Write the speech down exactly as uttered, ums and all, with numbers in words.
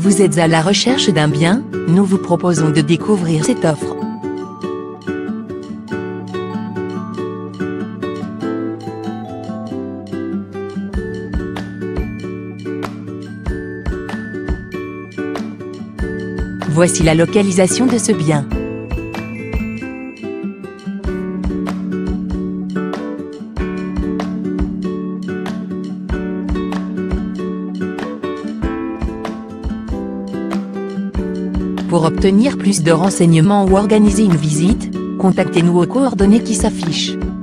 Vous êtes à la recherche d'un bien? Nous vous proposons de découvrir cette offre. Voici la localisation de ce bien. Pour obtenir plus de renseignements ou organiser une visite, contactez-nous aux coordonnées qui s'affichent.